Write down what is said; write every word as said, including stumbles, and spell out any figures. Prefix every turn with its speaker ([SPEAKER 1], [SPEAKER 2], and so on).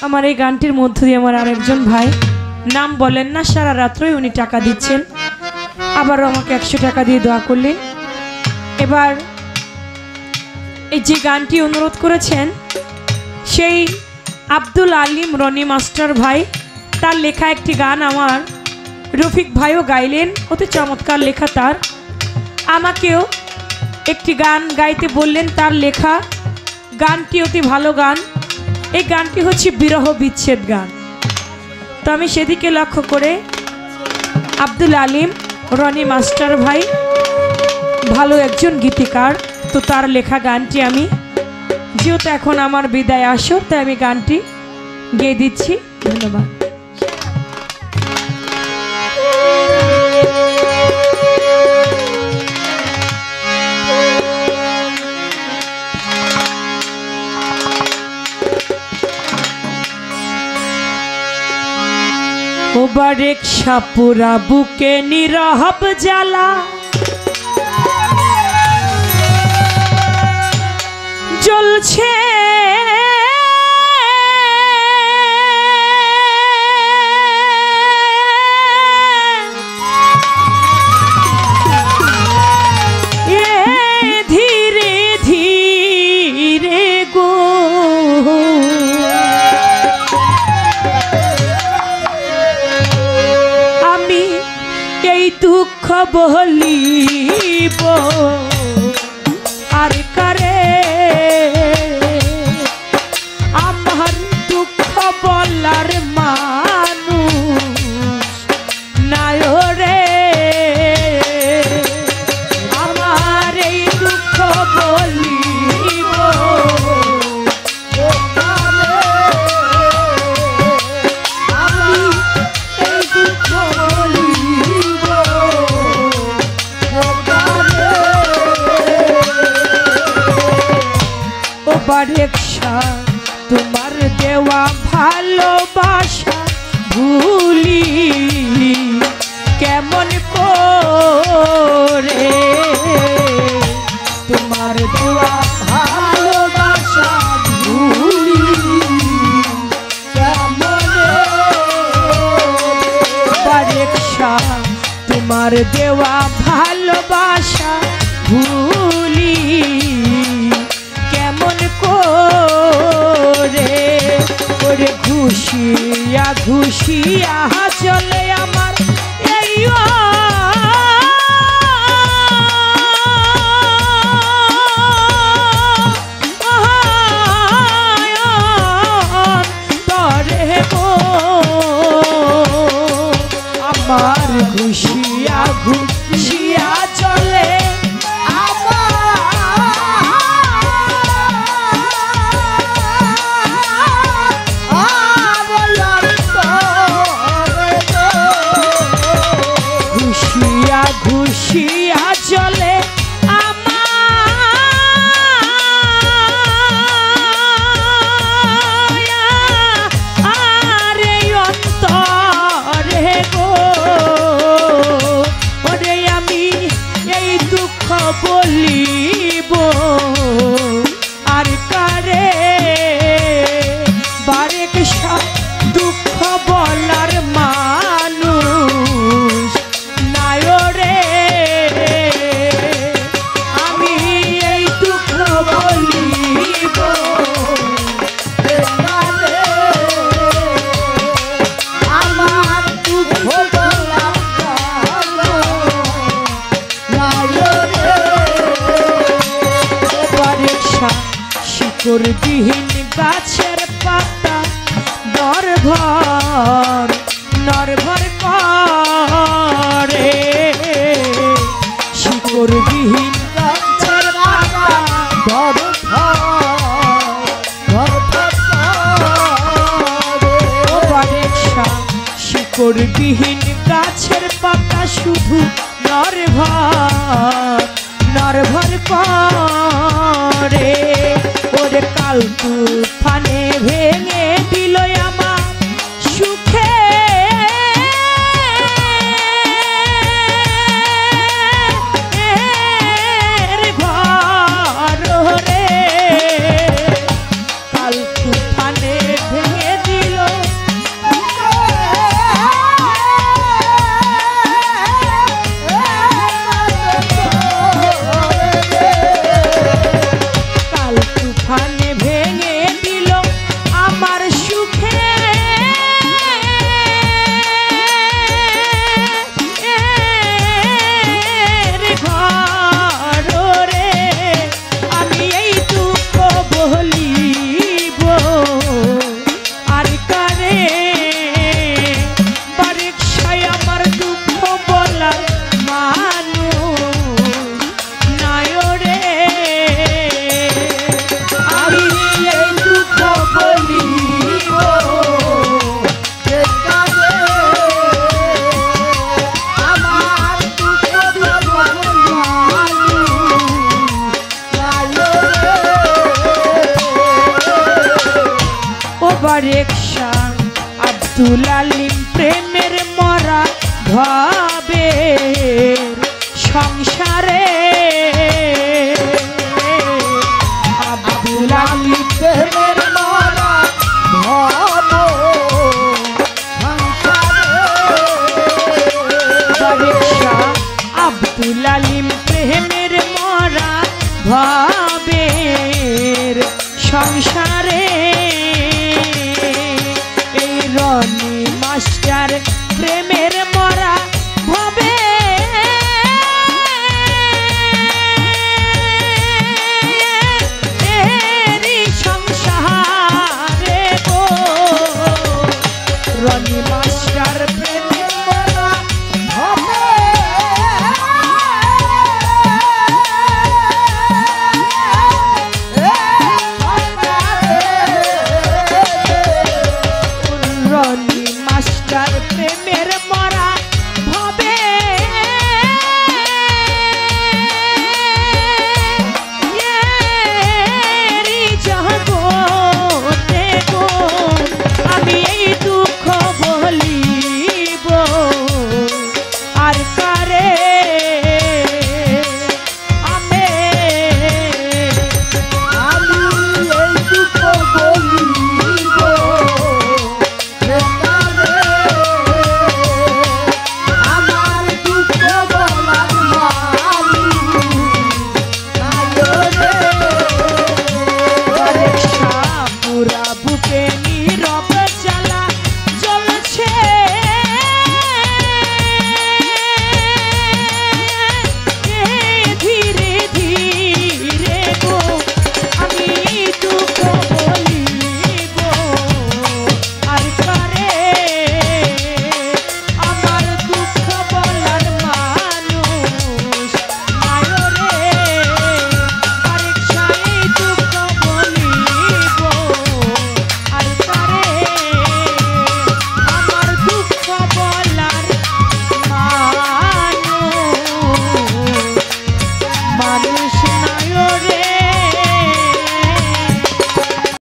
[SPEAKER 1] আমার এই গানটির মধ্য দিয়ে আমার আরেকজন ভাই নাম বলেন না, সারা রাত্রই উনি টাকা দিচ্ছেন, আবারও আমাকে একশো টাকা দিয়ে দোয়া করলেন। এবার এই যে গানটি অনুরোধ করেছেন সেই আব্দুল আলিম রনি মাস্টার ভাই, তার লেখা একটি গান আমার রফিক ভাইও গাইলেন, অতি চমৎকার লেখা তার। আমাকেও একটি গান গাইতে বললেন, তার লেখা গানটি অতি ভালো গান। এই গানটি হচ্ছে বিরহ বিচ্ছেদ গান। তো আমি সেদিকে লক্ষ্য করে আব্দুল আলিম রনি মাস্টার ভাই ভালো একজন গীতিকার, তো তার লেখা গানটি আমি, যেহেতু এখন আমার বিদায় আসর, তাই আমি গানটি গেয়ে দিচ্ছি। ধন্যবাদ। ওবার এক সাপুরা বুকে নিরহব জ্বালা, জ্বলছে ধীরে ধীরে গো, আমি এই দুঃখ বলিব আর কারে, আমার দুঃখ বলার মানুষ নাই রে, আমার এই দুঃখ বলিব আমি এই দুঃখ বলিব ওবার একশা তোমার দেওয়া ভালোবাসা ভুলি কেমন করে, তোমার দেওয়া ভালোবাসা ভুলি কেমন, একশা তোমার দেওয়া ভালোবাসা ভুলি কেমন করে, ওরে ঘুষিয়া ঘুষিয়া চলে আমার এই তরে গো, আমার ঘুষিয়া ঘুষিয়া চলে ঘুষিয়া চলে আমার অন্তরে গো, ওরে আমি এই দুঃখ বলিব আর কারে, বারেক সব দুঃখ বলার মানুষ নাই রে, আমি এই দুঃখ বলিব আমার দুঃখ বলার শিকড়বিহীন গাছের পাতা নরভর নরভর করে, শিকড়বিহীন গাছের পাতা শিকড়বিহীন গাছের পাতা শুধু নরভর নরভর করে, ওরে কাল তুফানে ভেঙে দিল আমার সুখে ঘর রে, কাল তুফানে ভেঙে দিল রিকশা আব্দুল আলিম প্রেমের মরা ভাবের সংসারে
[SPEAKER 2] আব্দুল আলিম প্রেমের মরা ভাব
[SPEAKER 1] রিকশা আব্দুল আলিম প্রেমের মরা ভাবের সংসারে এই রনি মাস্টার প্রেমের মরা ভাবে সংসারে গো রনি মাস্টার প্রেমের মরা ভাবে রনি মাস্টার প্রেমের মরা ভাবে জগতে গো আমি এই দুঃখ বলিব আর কারে আমি
[SPEAKER 2] আমি এই দুঃখ বলিব আমার দুঃখ বলার
[SPEAKER 1] রিকশা পুরা বুকে নীরব